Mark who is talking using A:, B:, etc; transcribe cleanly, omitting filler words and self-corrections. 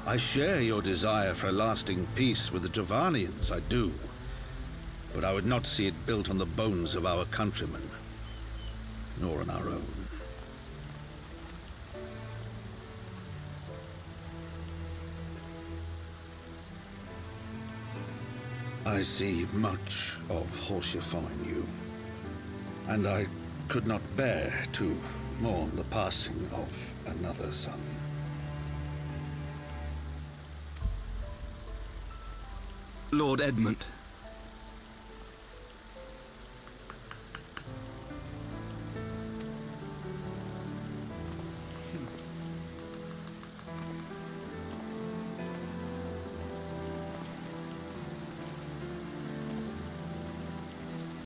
A: I share your desire for a lasting peace with the Javanians, I do. But I would not see it built on the bones of our countrymen, nor on our own. I see much of Horsefort in you, and I could not bear to mourn the passing of another son.
B: Lord Edmont,